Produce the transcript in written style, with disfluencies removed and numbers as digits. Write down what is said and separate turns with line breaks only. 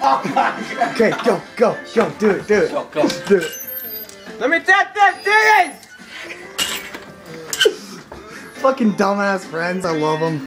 Oh my God.
Okay, go, do it.
Go.
Do it.
Let me tap this!
Fucking dumbass friends, I love them.